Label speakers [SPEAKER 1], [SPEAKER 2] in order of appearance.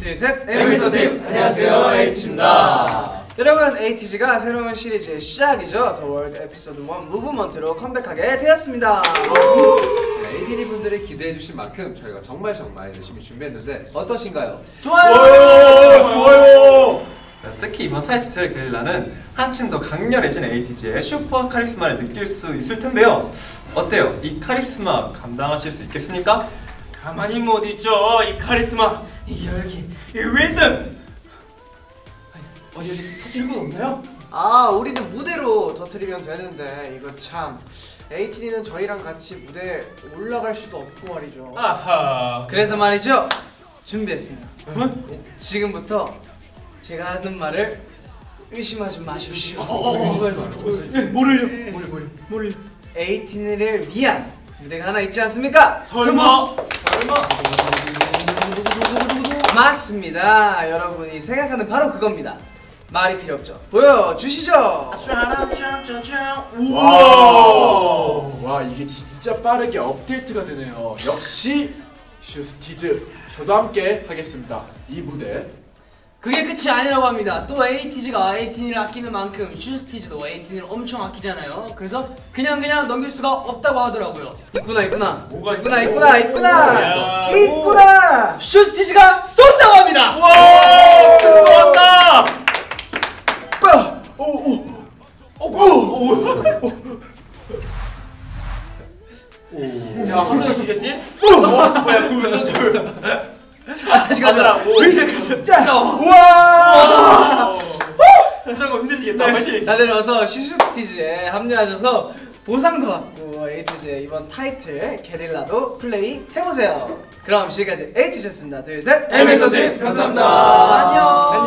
[SPEAKER 1] 둘, 셋!
[SPEAKER 2] 에피소드 안녕하세요, 에이티즈입니다.
[SPEAKER 1] 여러분, 에이티즈가 새로운 시리즈의 시작이죠. 더 월드 에피소드 1 무브먼트로 컴백하게 되었습니다.
[SPEAKER 2] 에이티즈 분들이 기대해주신 만큼 저희가 정말 열심히 준비했는데 어떠신가요?
[SPEAKER 3] 좋아요! 특히 이번 타이틀 게릴라는 한층 더 강렬해진 에이티즈의 슈퍼 카리스마를 느낄 수 있을 텐데요. 어때요? 이 카리스마 감당하실 수 있겠습니까?
[SPEAKER 4] 가만히 못 있죠. 이 카리스마, 이 열기, 이 리듬. 어디 터뜨릴 건 없나요?
[SPEAKER 5] 우리는 무대로 터뜨리면 되는데 이거 참 에이티즈는 저희랑 같이 무대에 올라갈 수도 없고 말이죠.
[SPEAKER 4] 아하.
[SPEAKER 1] 그래서 말이죠, 준비했습니다. 지금부터 제가 하는 말을 의심하지 마십시오.
[SPEAKER 4] 뭐를?
[SPEAKER 1] 에이티즈를 위한 무대가 하나 있지 않습니까?
[SPEAKER 4] 설마?
[SPEAKER 1] 맞습니다. 여러분이 생각하는 바로 그겁니다. 말이 필요 없죠. 보여주시죠.
[SPEAKER 6] 와, 이게 진짜 빠르게 업데이트가 되네요. 역시 슈스티즈. 저도 함께 하겠습니다. 이 무대.
[SPEAKER 7] 그게 끝이 아니라고 합니다. 또 에이티즈가 에이틴을 아끼는 만큼 슈스티즈도 에이틴을 엄청 아끼잖아요. 그래서 그냥 넘길 수가 없다고 하더라고요.
[SPEAKER 1] 있구나.
[SPEAKER 4] 뭐가
[SPEAKER 1] 있구나.
[SPEAKER 7] 슈스티즈가 쏜다고 합니다.
[SPEAKER 4] 와! 들어왔다! 야, 한번에 죽겠지? 뭐야, 그걸 또
[SPEAKER 1] 다시 가더라고.
[SPEAKER 4] 우와! 현석아 힘드시겠다. 파이팅!
[SPEAKER 1] 다들 와서 슈슈티즈에 합류하셔서 보상도 받고 에이티즈의 이번 타이틀 게릴라도 플레이 해보세요. 그럼 지금까지 에이티즈였습니다. 둘, 셋!
[SPEAKER 2] 에피소드 감사합니다.
[SPEAKER 1] 안녕.